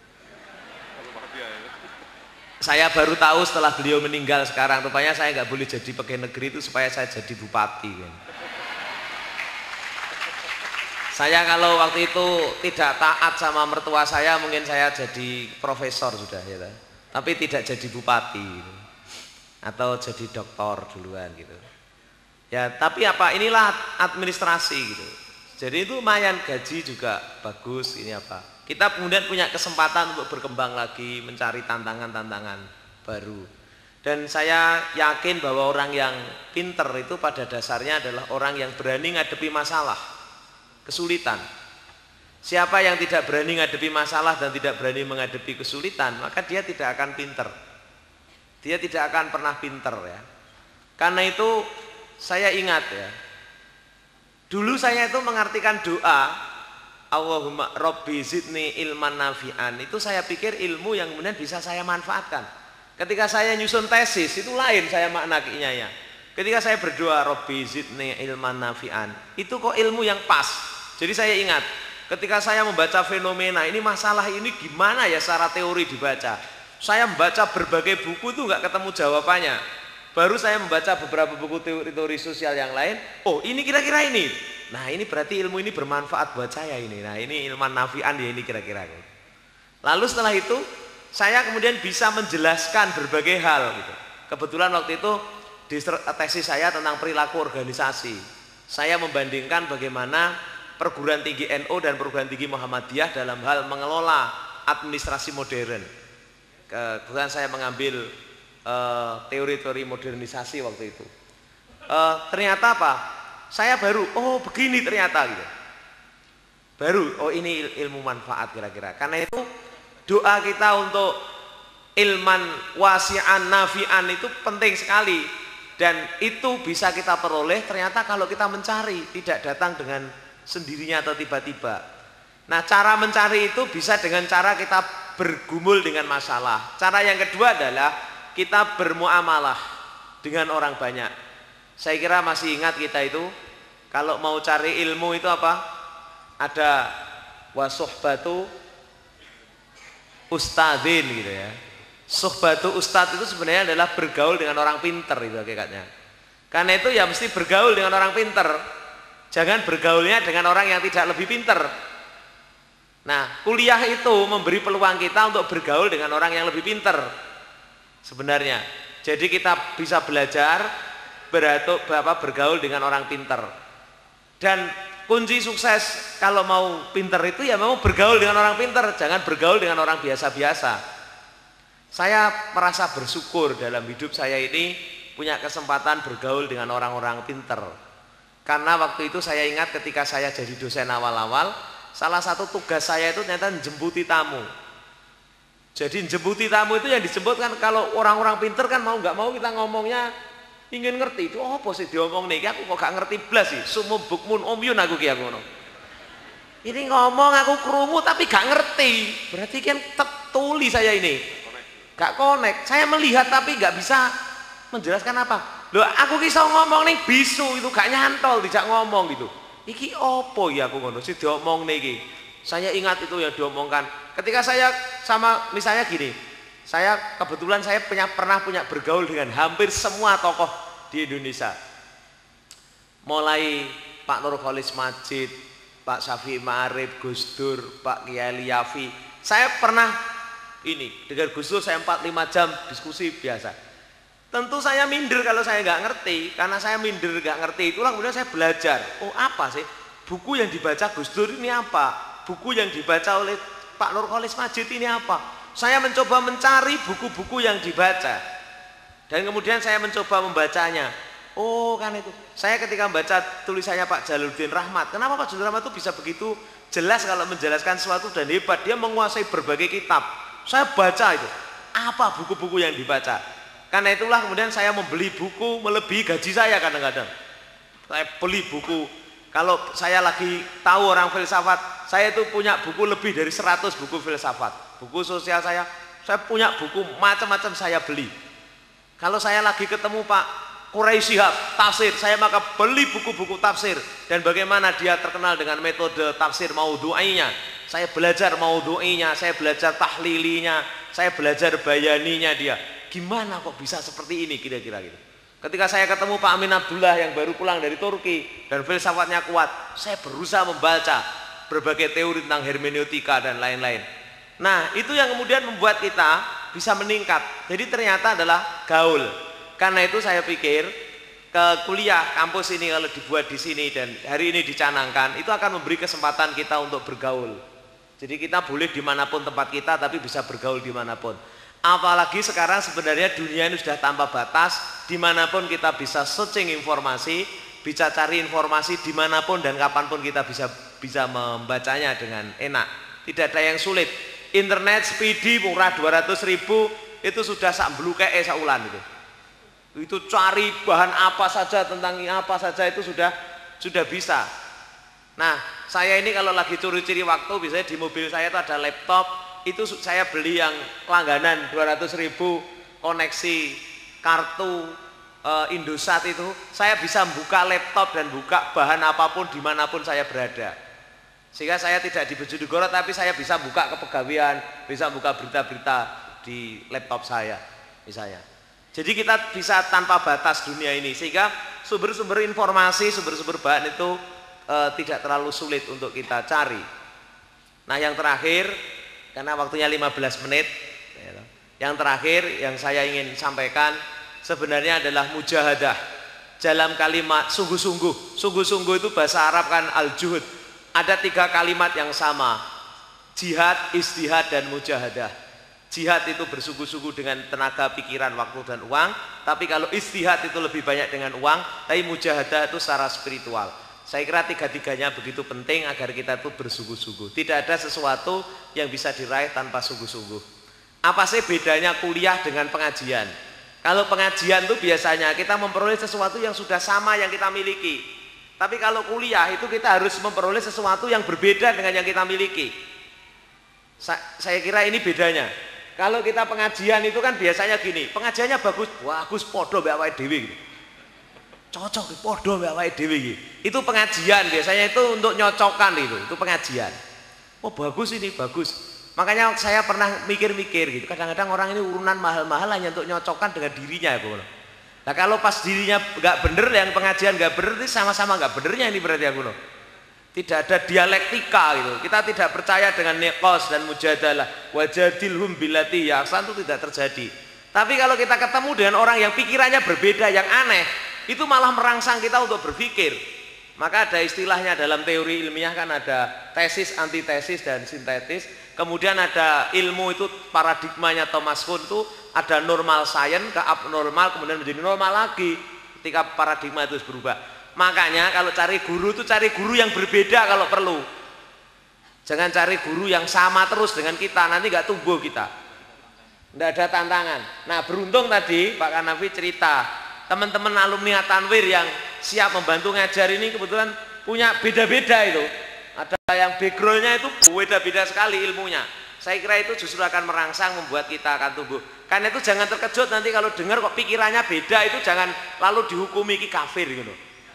Saya baru tahu setelah beliau meninggal sekarang, rupanya saya nggak boleh jadi pegawai negeri itu supaya saya jadi bupati kan. Saya kalau waktu itu tidak taat sama mertua saya, mungkin saya jadi profesor sudah ya, tapi tidak jadi bupati gitu. Atau jadi doktor duluan gitu. Ya, tapi apa? Inilah administrasi gitu. Jadi itu lumayan, gaji juga bagus. Ini apa? Kita kemudian punya kesempatan untuk berkembang lagi, mencari tantangan-tantangan baru. Dan saya yakin bahwa orang yang pinter itu pada dasarnya adalah orang yang berani ngadepi masalah, kesulitan. Siapa yang tidak berani ngadepi masalah dan tidak berani menghadapi kesulitan, maka dia tidak akan pinter. Dia tidak akan pernah pinter ya. Karena itu saya ingat ya, dulu saya itu mengartikan doa Allahumma Rabbi zidni ilman nafi'an, itu saya pikir ilmu yang kemudian bisa saya manfaatkan. Ketika saya nyusun tesis itu lain saya maknanya ya. Ketika saya berdoa Rabbi zidni ilman nafi'an, itu kok ilmu yang pas. Jadi saya ingat ketika saya membaca fenomena ini, masalah ini gimana ya secara teori dibaca. Saya membaca berbagai buku itu nggak ketemu jawabannya. Baru saya membaca beberapa buku teori sosial yang lain, oh ini kira-kira ini. Nah ini berarti ilmu ini bermanfaat buat saya ini. Nah ini ilman nafi'an ya ini kira-kira. Lalu setelah itu saya kemudian bisa menjelaskan berbagai hal gitu. Kebetulan waktu itu di tesis saya tentang perilaku organisasi. Saya membandingkan bagaimana perguruan tinggi NU dan perguruan tinggi Muhammadiyah dalam hal mengelola administrasi modern. Kebetulan saya mengambil teori-teori modernisasi waktu itu. Ternyata apa? Saya baru, oh begini ternyata gitu. Baru, oh ini ilmu manfaat kira-kira. Karena itu doa kita untuk ilman wasi'an nafi'an itu penting sekali. Dan itu bisa kita peroleh ternyata kalau kita mencari, tidak datang dengan sendirinya atau tiba-tiba. Nah cara mencari itu bisa dengan cara kita bergumul dengan masalah. Cara yang kedua adalah kita bermuamalah dengan orang banyak. Saya kira masih ingat kita itu kalau mau cari ilmu itu apa? Ada wasuhbatu ustadzin gitu ya. Suhbatu ustadz itu sebenarnya adalah bergaul dengan orang pinter itu hakikatnya. Karena itu ya mesti bergaul dengan orang pinter. Jangan bergaulnya dengan orang yang tidak lebih pinter. Nah, kuliah itu memberi peluang kita untuk bergaul dengan orang yang lebih pinter sebenarnya. Jadi kita bisa belajar bergaul dengan orang pinter. Dan kunci sukses kalau mau pinter itu ya memang bergaul dengan orang pinter, jangan bergaul dengan orang biasa-biasa. Saya merasa bersyukur dalam hidup saya ini punya kesempatan bergaul dengan orang-orang pinter. Karena waktu itu saya ingat ketika saya jadi dosen awal-awal, salah satu tugas saya itu ternyata menjemputi tamu. Jadi menjemputi tamu itu yang disebutkan kalau orang-orang pinter kan mau nggak mau kita ngomongnya ingin ngerti itu apa sih diomong nih, aku kok gak ngerti blas sih, sumu bukmun umyun aku ki aku ngono. Ini ngomong aku krungu tapi gak ngerti, berarti kan tuli saya ini, gak connect. Saya melihat tapi gak bisa menjelaskan apa. Loh, aku kisah ngomong nih bisu itu gak nyantol, tidak ngomong gitu. Iki opo ya aku ngono sih diomong nih iki. Saya ingat itu yang diomongkan. Ketika saya sama misalnya gini, saya kebetulan saya pernah punya bergaul dengan hampir semua tokoh di Indonesia. Mulai Pak Nurholis Majid, Pak Syafi'i Ma'arif, Gus Dur, Pak Kiai Liafi. Saya pernah ini dengan Gus Dur saya 4-5 jam diskusi biasa. Tentu saya minder kalau saya nggak ngerti, karena saya minder nggak ngerti itulah kemudian saya belajar. Oh apa sih buku yang dibaca Gus Dur ini apa? Buku yang dibaca oleh Pak Nurholis Majid ini apa? Saya mencoba mencari buku-buku yang dibaca dan kemudian saya mencoba membacanya. Oh kan itu. Saya ketika membaca tulisannya Pak Jalaluddin Rahmat, kenapa Pak Jalaluddin Rahmat itu bisa begitu jelas kalau menjelaskan sesuatu dan hebat? Dia menguasai berbagai kitab. Saya baca itu. Apa buku-buku yang dibaca? Karena itulah kemudian saya membeli buku melebihi gaji saya kadang-kadang. Saya beli buku. Kalau saya lagi tahu orang filsafat, saya itu punya buku lebih dari 100 buku filsafat. Buku sosial saya punya buku macam-macam saya beli. Kalau saya lagi ketemu Pak Quraisy Shihab tafsir, saya maka beli buku-buku tafsir dan bagaimana dia terkenal dengan metode tafsir maudhu'inya. Saya belajar maudhu'inya, saya belajar tahlilinya, saya belajar bayaninya dia. Gimana kok bisa seperti ini kira-kira gitu. Ketika saya ketemu Pak Amin Abdullah yang baru pulang dari Turki dan filsafatnya kuat, saya berusaha membaca berbagai teori tentang hermeneutika dan lain-lain. Nah, itu yang kemudian membuat kita bisa meningkat. Jadi ternyata adalah gaul. Karena itu saya pikir ke kuliah kampus ini kalau dibuat di sini dan hari ini dicanangkan, itu akan memberi kesempatan kita untuk bergaul. Jadi kita boleh dimanapun tempat kita tapi bisa bergaul dimanapun. Apalagi sekarang sebenarnya dunia ini sudah tanpa batas, dimanapun kita bisa searching informasi, bisa cari informasi dimanapun dan kapanpun kita bisa membacanya dengan enak. Tidak ada yang sulit. Internet speedy murah 200.000 itu sudah sak bluke saulan itu. Itu cari bahan apa saja tentang apa saja itu sudah bisa. Nah, saya ini kalau lagi curi-curi waktu biasanya di mobil saya itu ada laptop. Itu saya beli yang langganan 200.000 koneksi kartu Indosat itu saya bisa buka laptop dan buka bahan apapun dimanapun saya berada, sehingga saya tidak di Bojonegoro tapi saya bisa buka kepegawaian, bisa buka berita-berita di laptop saya misalnya. Jadi kita bisa tanpa batas dunia ini sehingga sumber-sumber informasi, sumber-sumber bahan itu tidak terlalu sulit untuk kita cari. Nah yang terakhir, karena waktunya 15 menit, yang terakhir yang saya ingin sampaikan sebenarnya adalah mujahadah. Dalam kalimat sungguh-sungguh, sungguh-sungguh itu bahasa Arab kan al-juhud. Ada 3 kalimat yang sama, jihad, istihad, dan mujahadah. Jihad itu bersungguh-sungguh dengan tenaga, pikiran, waktu, dan uang. Tapi kalau istihad itu lebih banyak dengan uang, tapi mujahadah itu secara spiritual. Saya kira 3-tiganya begitu penting agar kita itu bersungguh-sungguh. Tidak ada sesuatu yang bisa diraih tanpa sungguh-sungguh. Apa sih bedanya kuliah dengan pengajian? Kalau pengajian itu biasanya kita memperoleh sesuatu yang sudah sama yang kita miliki. Tapi kalau kuliah itu kita harus memperoleh sesuatu yang berbeda dengan yang kita miliki. Saya kira ini bedanya. Kalau kita pengajian itu kan biasanya gini, pengajiannya bagus podo mbek awake dhewe gitu. Cocok podo mbek awake dhewe iki. Itu pengajian biasanya itu untuk nyocokkan itu pengajian. Oh bagus ini, bagus. Makanya saya pernah mikir-mikir gitu. Kadang-kadang orang ini urunan mahal-mahal hanya untuk nyocokkan dengan dirinya ya, Bu. Nah, kalau pas dirinya nggak bener, yang pengajian nggak bener, itu sama-sama nggak benernya ini berarti ya, Bu. Tidak ada dialektika gitu. Kita tidak percaya dengan niqas dan mujadalah. Wajadilhum billati ahsan itu tidak terjadi. Tapi kalau kita ketemu dengan orang yang pikirannya berbeda, yang aneh, itu malah merangsang kita untuk berpikir. Maka ada istilahnya dalam teori ilmiah kan ada tesis, antitesis, dan sintetis. Kemudian ada ilmu itu paradigmanya Thomas Kuhn itu ada normal science ke abnormal kemudian menjadi normal lagi ketika paradigma itu berubah. Makanya kalau cari guru itu cari guru yang berbeda kalau perlu. Jangan cari guru yang sama terus dengan kita, nanti nggak tumbuh kita. Nggak ada tantangan. Nah beruntung tadi Pak Kanafi cerita teman-teman alumni At-Tanwir yang siap membantu ngajar ini kebetulan punya beda-beda itu. Ada yang backgroundnya itu beda-beda sekali ilmunya. Saya kira itu justru akan merangsang, membuat kita akan tumbuh. Karena itu jangan terkejut nanti kalau dengar kok pikirannya beda, itu jangan lalu dihukumi ki kafir gitu.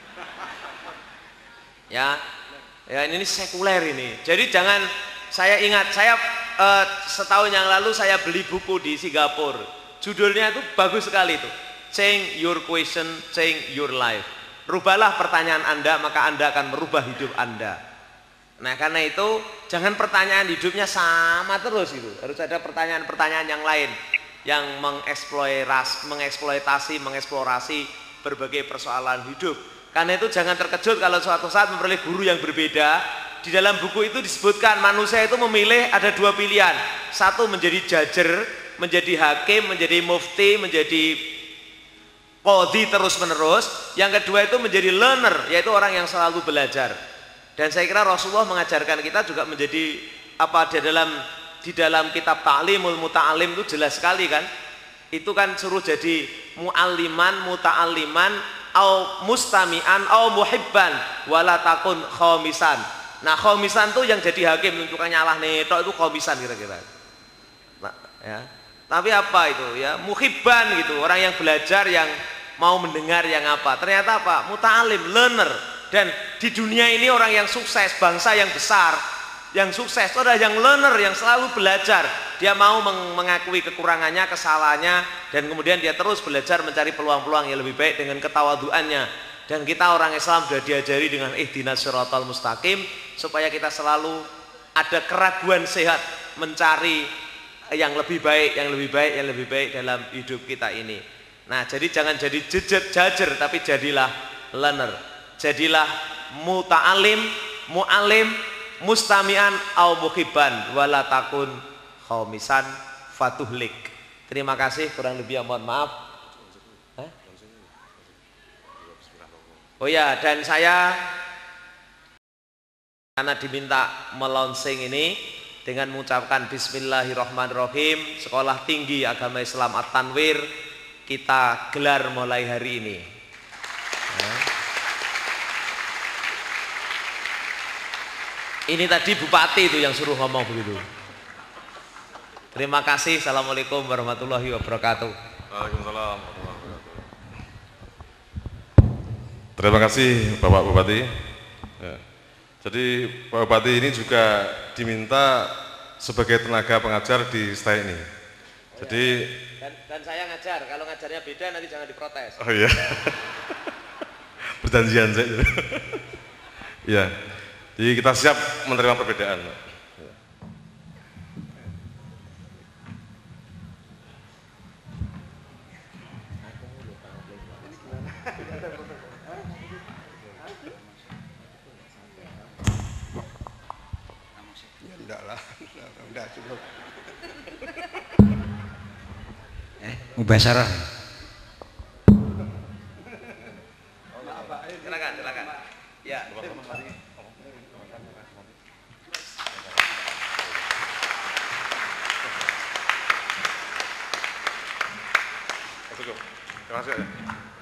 Ya, ya ini sekuler ini. Jadi jangan, saya ingat saya setahun yang lalu saya beli buku di Singapura. Judulnya itu bagus sekali itu. Change your question, change your life. Rubahlah pertanyaan Anda, maka Anda akan merubah hidup Anda. Nah karena itu jangan pertanyaan hidupnya sama terus itu. Harus ada pertanyaan-pertanyaan yang lain yang mengeksplorasi berbagai persoalan hidup. Karena itu jangan terkejut kalau suatu saat memperoleh guru yang berbeda. Di dalam buku itu disebutkan manusia itu memilih ada dua pilihan. Satu menjadi judger, menjadi hakim, menjadi mufti, menjadi qadhi terus menerus. Yang kedua itu menjadi learner, yaitu orang yang selalu belajar. Dan saya kira Rasulullah mengajarkan kita juga menjadi apa di dalam kitab Ta'limul Muta'alim itu jelas sekali kan. Itu kan suruh jadi mu'alliman, muta'alliman, au mustami'an, au muhibban, wala takun khomisan. Nah khomisan tuh yang jadi hakim, tukang nyalah netok itu khomisan kira-kira. Nah, ya. Tapi apa itu ya? Muhibban gitu, orang yang belajar, yang mau mendengar, yang apa. Ternyata apa? Muta'alim, learner. Dan di dunia ini orang yang sukses, bangsa yang besar, yang sukses itu adalah yang learner, yang selalu belajar. Dia mau mengakui kekurangannya, kesalahannya, dan kemudian dia terus belajar mencari peluang-peluang yang lebih baik dengan ketawaduannya. Dan kita orang Islam sudah diajari dengan ihdinas siratal mustaqim, supaya kita selalu ada keraguan sehat mencari yang lebih baik, yang lebih baik, yang lebih baik dalam hidup kita ini. Nah jadi jangan jadi judger, tapi jadilah learner. Jadilah muta'alim, mu'alim, mustami'an au muhibban, wala takun khomisan fatuhlik. Terima kasih, kurang lebih mohon maaf. Oh ya, dan saya karena diminta melonsing ini dengan mengucapkan Bismillahirrahmanirrahim, Sekolah Tinggi Agama Islam At-Tanwir kita gelar mulai hari ini. Ini tadi bupati itu yang suruh ngomong begitu. Terima kasih. Assalamualaikum warahmatullahi wabarakatuh. Waalaikumsalam warahmatullahi wabarakatuh. Terima kasih Bapak Bupati. Ya. Jadi Pak Bupati ini juga diminta sebagai tenaga pengajar di STAI ini. Jadi dan saya ngajar. Kalau ngajarnya beda nanti jangan diprotes. Oh iya. Perjanjian saya. Iya. Jadi kita siap menerima perbedaan. Enggak lah, udah cukup. Mubasarah. Silakan. Ya. Terima kasih.